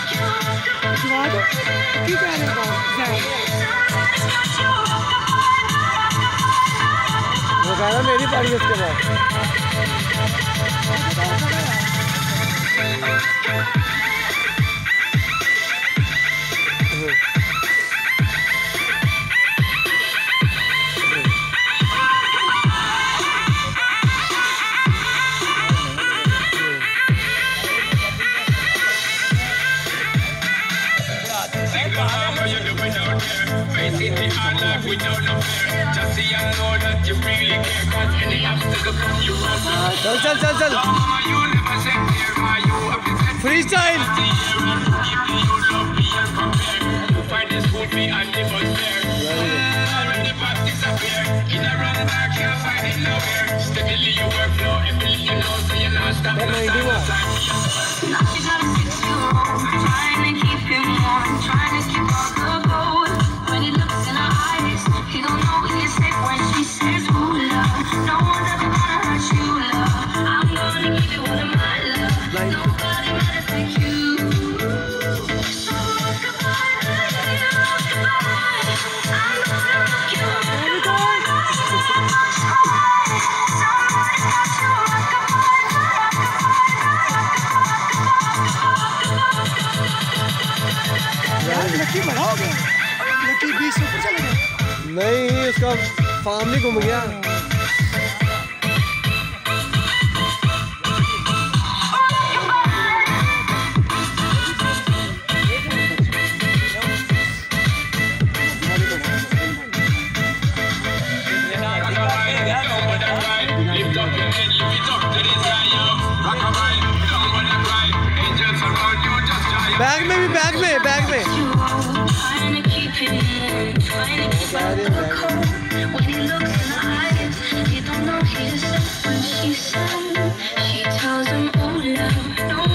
वो कह रहा मेरी पारी उसके बाद। चल चल चल चल फ्री स्टाइल। नहीं उसका फार्म नहीं घूम गया। बैग में भी बैग में When he looks in her eyes, you don't know he's when she said, she tells him, oh love, no